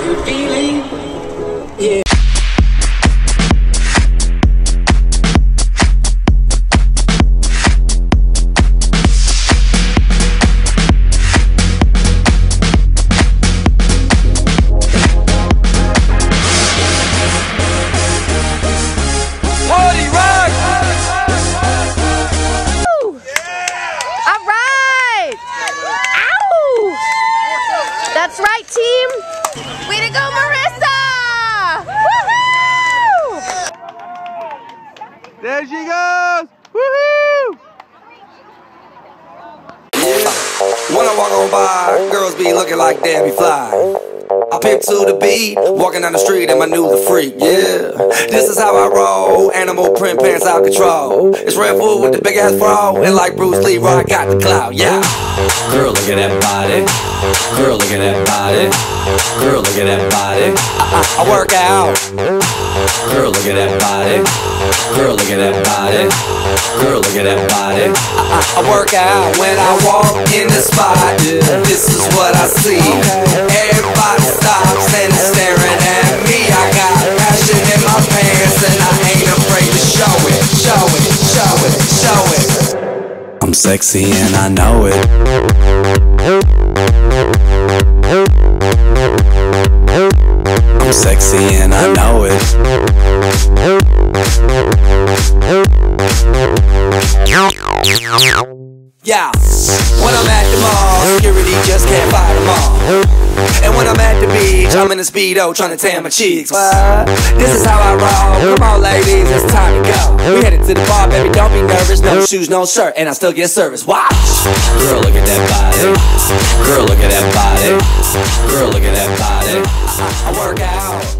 good feeling. Yeah. That's right, team. Way to go, Marissa! Woohoo! There she goes! Woohoo! Yeah. When I walk on by, girls be looking like Debbie Fly. I pick to the beat, walking down the street and my new the freak, yeah. This is how I roll, animal print pants out control. It's Red Food with the big ass bra, and like Bruce Lee, I got the clout, yeah. Girl, look at that body. Girl, look at that body. Girl, look at that body. I work out. Girl, look at that body. Girl, look at that body. Girl, look at that body. I work out when I walk in the spot. This is what I see. Everybody stops and is staring at me. I got passion in my pants and I ain't afraid to show it. Show it, show it, show it. I'm sexy and I know it. I'm sexy and I know it. Yeah, when I'm at the mall, security just can't fight them all. And when I'm at the beach, I'm in a Speedo trying to tan my cheeks. What? This is how I roll. Come on, ladies, it's time to go. We headed to the bar, baby, don't be nervous. No shoes, no shirt, and I still get service. Watch. Girl, look at that body. Girl, look at that body. Girl, look at that body. I work out.